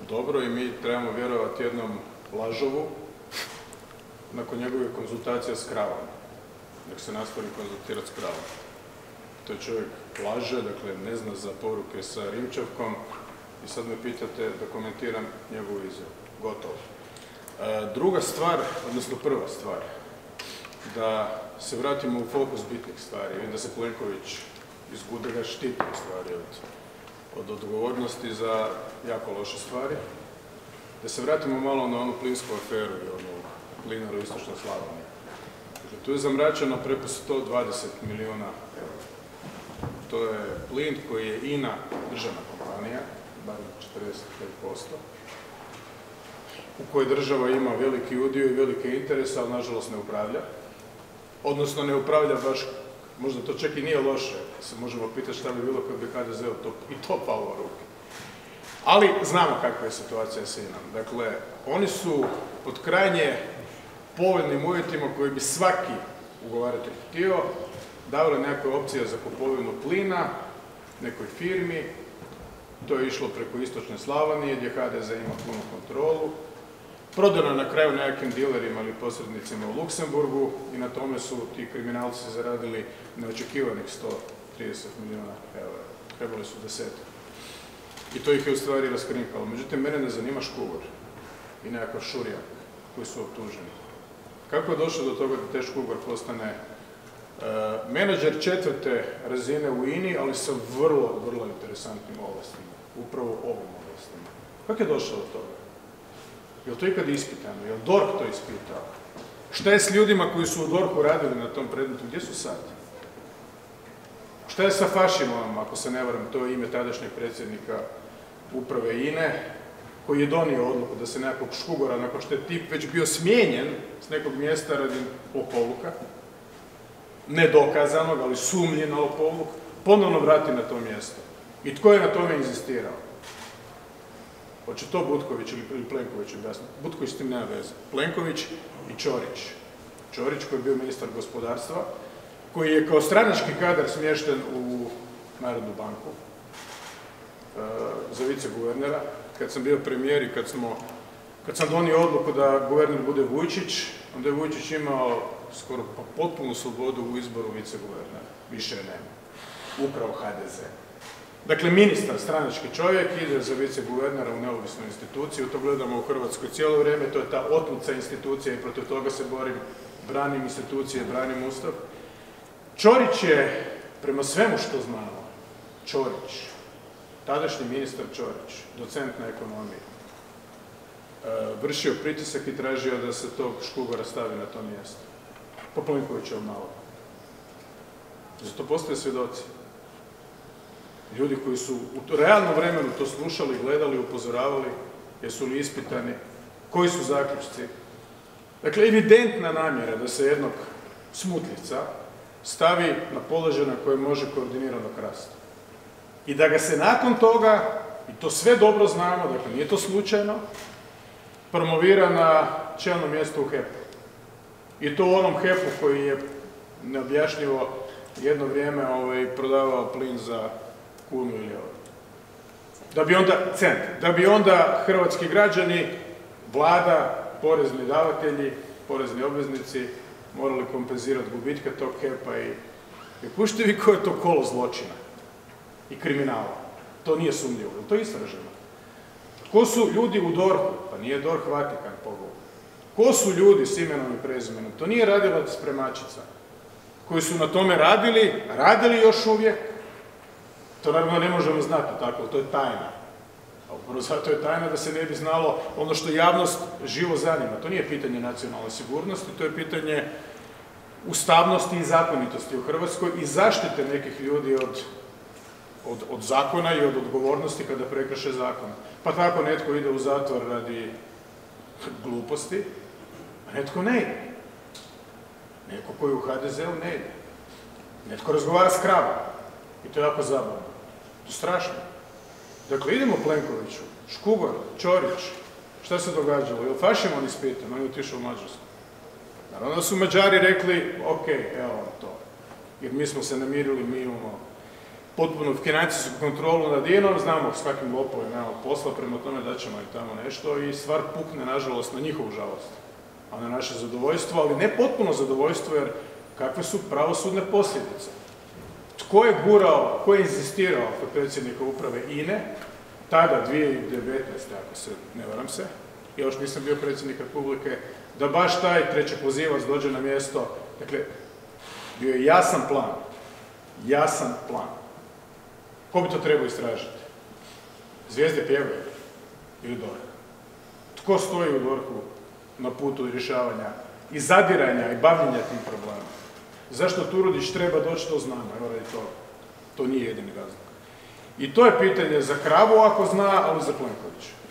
dobro i mi trebamo vjerovati jednom lažovu nakon njegove konzultacije s kravom. Nek se nastavi konzultirati s kravom. To je čovjek laže, dakle ne zna za poruke sa Rimčevkom i sad me pitate da komentiram njegovu izjavu. Gotovo. Druga stvar, odnosno prva stvar, da se vratimo u fokus bitnih stvari. Vidim da se Plenković izgude ga štiti u stvari od odgovornosti za jako loše stvari. Da se vratimo malo na onu plinsku aferu i onu plinaru istočnoj Slavoniji. Dakle, tu je zamračeno preko 120 milijuna eura. To je plin koji je INA državna kompanija, bar 45%, u kojoj država ima veliki udio i velike interese, ali nažalost ne upravlja. Odnosno ne upravlja baš, možda to čak i nije loše, se možemo pitati šta bi bilo kad bi HDZ-u i to palo u ruke. Ali znamo kakva je situacija s INA-om. Dakle, oni su pod krajnje povoljnim uvjetima koji bi svaki ugovaratelj htio, davali nekakve opcije za kupovinu plina nekoj firmi. To je išlo preko istočne Slavonije gdje HDZ ima punu kontrolu. Prodano na kraju nekakvim dilerima ili posrednicima u Luksemburgu i na tome su ti kriminalci zaradili neočekivanih 130 milijuna eura. Trebali su 10. I to ih je u stvari raskrinkalo. Međutim, mene ne zanima Škugor i nekakav Šurjak koji su optuženi. Kako je došlo do toga da te Škugor postane menadžer 4. razine u INI, ali sa vrlo, vrlo interesantnim ovlastima. Upravo ovim ovlastima. Kako je došlo do toga? Je li to ikad ispitano? Je li DORH to ispitao? Šta je s ljudima koji su u DORH-u radili na tom predmetu? Gdje su sad? Šta je sa Fašimovom, ako se ne varam, to je ime tadašnjeg predsjednika uprave INE, koji je donio odluku da se nekakvog Škugora, nakon što je tip već bio smijenjen s nekog mjesta radi lopovluka, nedokazanog, ali sumnji na lopovluk, ponovno vrati na to mjesto. I tko je na tome inzistirao? Hoće to Butković ili Plenković objasniti? Butković s tim nema veze. Plenković i Ćorić. Ćorić koji je bio ministar gospodarstva, koji je kao stranački kadar smješten u Narodnu banku za viceguvernera. Kad sam bio premijer i kad sam donio odluku da guverner bude Vujčić, onda je Vujčić imao skoro potpunu slobodu u izboru viceguvernera. Više je nema. Upravo HDZ. Dakle, ministar, stranački čovjek, ide za viceguvernera u neovisnu instituciju, to gledamo u Hrvatskoj cijelo vrijeme, to je ta otmica institucija i protiv toga se borim, branim institucije, branim Ustav. Ćorić je, prema svemu što znamo, Ćorić, tadašnji ministar Ćorić, docent na ekonomiji, vršio pritisak i tražio da se tog Škugora stavi na to mjesto. Po Plenkovićevom nalogu. Zato postoje svjedoci. Ljudi koji su u realnom vremenu to slušali, gledali, upozoravali, jesu li ispitani, koji su zaključci. Dakle, evidentna namjera da se jednog smutljivca stavi na položaj na koje može koordinirano krasti. I da ga se nakon toga, i to sve dobro znamo, dakle nije to slučajno, promovira na čelno mjesto u HEP-u. I to u onom HEP-u koji je neobjašnjivo jedno vrijeme prodavao plin za kunu ili euro. Da bi onda hrvatski građani, vlada, porezni davatelji, porezni obveznici morali kompenzirati gubitke tog HEP-a i pušite vi koje je to kolo zločina i kriminala. To nije sumnjivo, to je istraženo. Ko su ljudi u DORH-u? Pa nije DORH Vatikan, pogovor. Ko su ljudi s imenom i prezimenom? To nije radilac spremačica. Koji su na tome radili još uvijek. To naravno ne možemo znati tako, to je tajna. A upravo zato je tajna da se ne bi znalo ono što javnost živo zanima. To nije pitanje nacionalne sigurnosti, to je pitanje ustavnosti i zakonitosti u Hrvatskoj i zaštite nekih ljudi od zakona i od odgovornosti kada prekrše zakon. Pa tako netko ide u zatvor radi gluposti, a netko ne ide. Netko koji u HDZ-u ne ide. Netko razgovara s kravom. I to je jako zabavno. To je strašno. Dakle, idemo Plenkoviću, Škugor, Ćorić, šta se događalo? Je li Fašimon ispitan? On je otišao u Mađarsku. Naravno da su Mađari rekli, ok, evo vam to. Jer mi smo se namirili, mi imamo potpunu financijsku kontrolu nad INA-om, znamo s kakvim lopovima nemamo posla, prema tome da ćemo i tamo nešto i stvar pukne, nažalost, na njihovu žalost, a na naše zadovoljstvo, ali ne potpuno zadovoljstvo, jer kakve su pravosudne posljedice. Tko je gurao, tko je inzistirao kod predsjednika uprave INA-e, tada 2019. ako se ne varam se, ja još nisam bio predsjednik Republike, da baš taj trećepozivac dođe na mjesto. Dakle, bio je jasan plan. Ko bi to trebao istražiti? Zvijezde pjevaju ili DORH? Tko stoji u DORH-u na putu rješavanja i zadiranja i bavljenja tim problemom? Zašto Turudić treba doći, to znamo, evo radi toga. To nije jedini razlog. I to je pitanje za Kravu ako zna, ali za Plenkovića.